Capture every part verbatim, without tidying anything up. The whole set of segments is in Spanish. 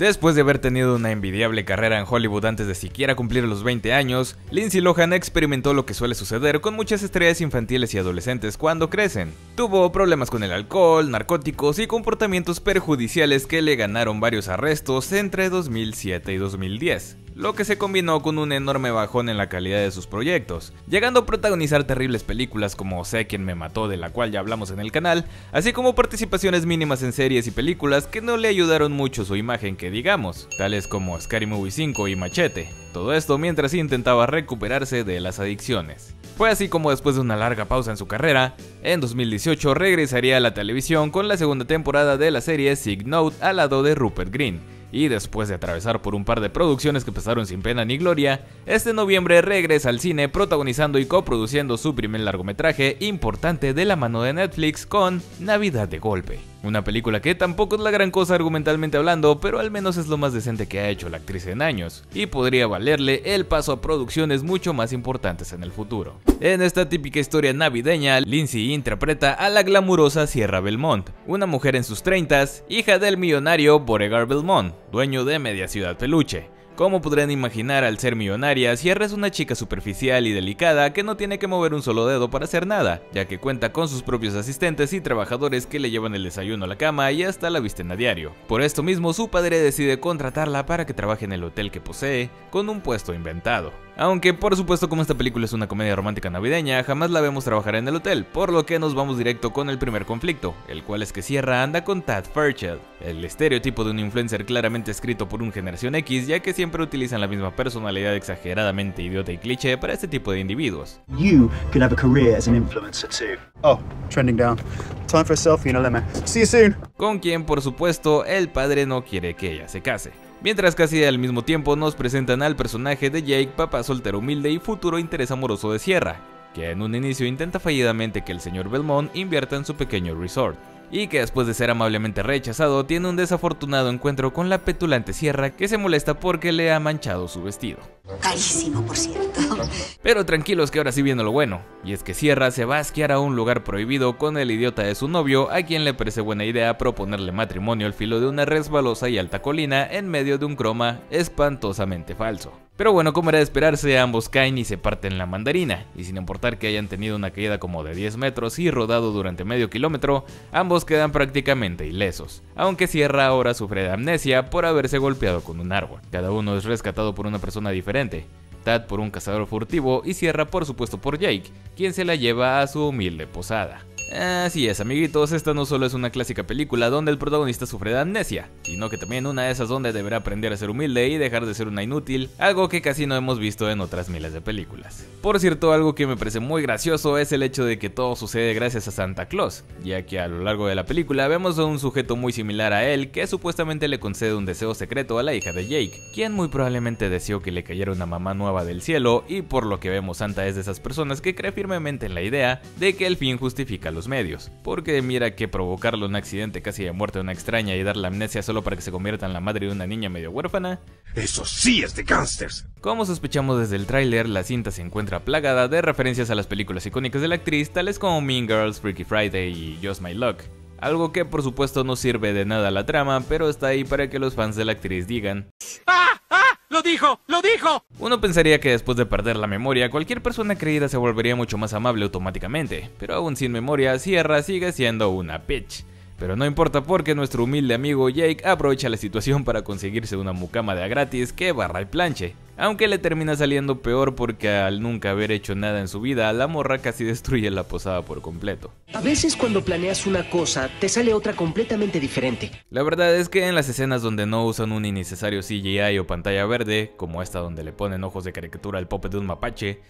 Después de haber tenido una envidiable carrera en Hollywood antes de siquiera cumplir los veinte años, Lindsay Lohan experimentó lo que suele suceder con muchas estrellas infantiles y adolescentes cuando crecen. Tuvo problemas con el alcohol, narcóticos y comportamientos perjudiciales que le ganaron varios arrestos entre dos mil siete y dos mil diez. Lo que se combinó con un enorme bajón en la calidad de sus proyectos, llegando a protagonizar terribles películas como Sé quién me mató, de la cual ya hablamos en el canal, así como participaciones mínimas en series y películas que no le ayudaron mucho su imagen que digamos, tales como Scary Movie cinco y Machete. Todo esto mientras intentaba recuperarse de las adicciones. Fue así como después de una larga pausa en su carrera, en dos mil dieciocho regresaría a la televisión con la segunda temporada de la serie Sig Note al lado de Rupert Grint. Y después de atravesar por un par de producciones que pasaron sin pena ni gloria, este noviembre regresa al cine protagonizando y coproduciendo su primer largometraje importante de la mano de Netflix con Navidad de Golpe. Una película que tampoco es la gran cosa argumentalmente hablando, pero al menos es lo más decente que ha hecho la actriz en años, y podría valerle el paso a producciones mucho más importantes en el futuro. En esta típica historia navideña, Lindsay interpreta a la glamurosa Sierra Belmont, una mujer en sus treintas, hija del millonario Beauregard Belmont, dueño de media ciudad peluche. Como podrán imaginar, al ser millonaria, Sierra es una chica superficial y delicada que no tiene que mover un solo dedo para hacer nada, ya que cuenta con sus propios asistentes y trabajadores que le llevan el desayuno a la cama y hasta la visten a diario. Por esto mismo, su padre decide contratarla para que trabaje en el hotel que posee, con un puesto inventado. Aunque por supuesto, como esta película es una comedia romántica navideña, jamás la vemos trabajar en el hotel, por lo que nos vamos directo con el primer conflicto, el cual es que Sierra anda con Tad Fairchild, el estereotipo de un influencer claramente escrito por un generación X, ya que siempre utilizan la misma personalidad exageradamente idiota y cliché para este tipo de individuos. You could have a career as an influencer too. Oh, trending down. Time for a selfie in a limo. See you soon. Con quien, por supuesto, el padre no quiere que ella se case. Mientras casi al mismo tiempo nos presentan al personaje de Jake, papá soltero humilde y futuro interés amoroso de Sierra, que en un inicio intenta fallidamente que el señor Belmont invierta en su pequeño resort, y que después de ser amablemente rechazado tiene un desafortunado encuentro con la petulante Sierra que se molesta porque le ha manchado su vestido. Carísimo, por cierto. Pero tranquilos que ahora sí viene lo bueno, y es que Sierra se va a esquiar a un lugar prohibido con el idiota de su novio, a quien le parece buena idea proponerle matrimonio al filo de una resbalosa y alta colina en medio de un croma espantosamente falso. Pero bueno, como era de esperarse, ambos caen y se parten la mandarina, y sin importar que hayan tenido una caída como de diez metros y rodado durante medio kilómetro, ambos quedan prácticamente ilesos, aunque Sierra ahora sufre de amnesia por haberse golpeado con un árbol. Cada uno es rescatado por una persona diferente, Tad por un cazador furtivo y Sierra por supuesto por Jake, quien se la lleva a su humilde posada. Así es, amiguitos, esta no solo es una clásica película donde el protagonista sufre de amnesia, sino que también una de esas donde deberá aprender a ser humilde y dejar de ser una inútil, algo que casi no hemos visto en otras miles de películas. Por cierto, algo que me parece muy gracioso es el hecho de que todo sucede gracias a Santa Claus, ya que a lo largo de la película vemos a un sujeto muy similar a él que supuestamente le concede un deseo secreto a la hija de Jake, quien muy probablemente deseó que le cayera una mamá nueva del cielo, y por lo que vemos Santa es de esas personas que cree firmemente en la idea de que el fin justifica los medios, porque mira que provocarle un accidente casi de muerte a una extraña y darle amnesia solo para que se convierta en la madre de una niña medio huérfana. Eso sí es de gángsters. Como sospechamos desde el tráiler, la cinta se encuentra plagada de referencias a las películas icónicas de la actriz, tales como Mean Girls, Freaky Friday y Just My Luck. Algo que por supuesto no sirve de nada a la trama, pero está ahí para que los fans de la actriz digan: ¡Ah! ¡Ah! ¡Lo dijo! ¡Lo dijo! Uno pensaría que después de perder la memoria, cualquier persona creída se volvería mucho más amable automáticamente, pero aún sin memoria, Sierra sigue siendo una bitch. Pero no importa porque nuestro humilde amigo Jake aprovecha la situación para conseguirse una mucama de a gratis que barra y planche. Aunque le termina saliendo peor porque al nunca haber hecho nada en su vida, la morra casi destruye la posada por completo. A veces cuando planeas una cosa, te sale otra completamente diferente. La verdad es que en las escenas donde no usan un innecesario C G I o pantalla verde, como esta donde le ponen ojos de caricatura al puppet de un mapache,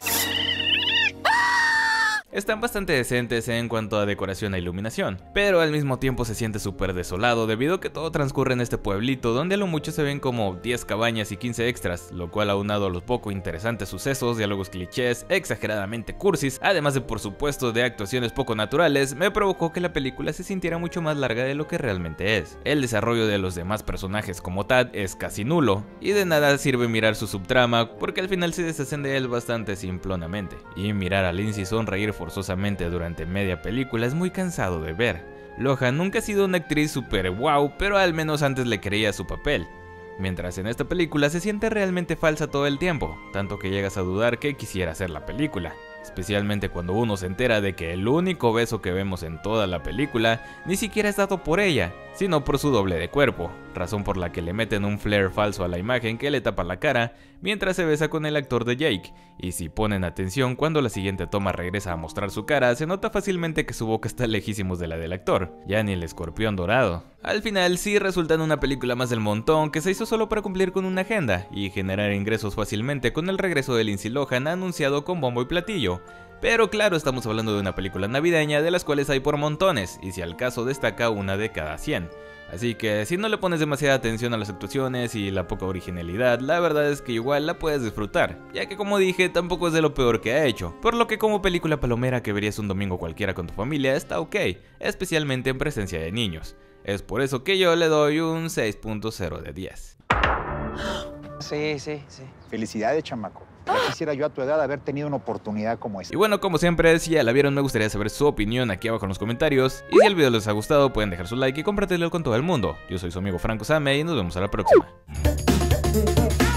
están bastante decentes en cuanto a decoración e iluminación, pero al mismo tiempo se siente súper desolado debido a que todo transcurre en este pueblito donde a lo mucho se ven como diez cabañas y quince extras, lo cual aunado a los poco interesantes sucesos, diálogos clichés, exageradamente cursis, además de por supuesto de actuaciones poco naturales, me provocó que la película se sintiera mucho más larga de lo que realmente es. El desarrollo de los demás personajes como Tad es casi nulo, y de nada sirve mirar su subtrama porque al final se deshacen de él bastante simplonamente, y mirar a Lindsay sonreír forzosamente durante media película es muy cansado de ver. Lohan nunca ha sido una actriz super wow, pero al menos antes le creía su papel. mientras en esta película se siente realmente falsa todo el tiempo, tanto que llegas a dudar que quisiera hacer la película. Especialmente cuando uno se entera de que el único beso que vemos en toda la película ni siquiera es dado por ella, sino por su doble de cuerpo, razón por la que le meten un flare falso a la imagen que le tapa la cara mientras se besa con el actor de Jake, y si ponen atención cuando la siguiente toma regresa a mostrar su cara, se nota fácilmente que su boca está lejísimos de la del actor, ya ni el escorpión dorado. Al final sí resulta en una película más del montón que se hizo solo para cumplir con una agenda y generar ingresos fácilmente con el regreso de Lindsay Lohan anunciado con bombo y platillo. Pero claro, estamos hablando de una película navideña de las cuales hay por montones, y si al caso destaca una de cada cien. Así que si no le pones demasiada atención a las actuaciones y la poca originalidad, la verdad es que igual la puedes disfrutar, ya que como dije, tampoco es de lo peor que ha hecho, por lo que como película palomera que verías un domingo cualquiera con tu familia está ok, especialmente en presencia de niños. Es por eso que yo le doy un seis punto cero de diez. Sí, sí, sí. Felicidades, chamaco. Ya quisiera yo a tu edad haber tenido una oportunidad como esta. Y bueno, como siempre, si ya la vieron, me gustaría saber su opinión aquí abajo en los comentarios. Y si el video les ha gustado, pueden dejar su like y compártelo con todo el mundo. Yo soy su amigo Franco Same y nos vemos a la próxima.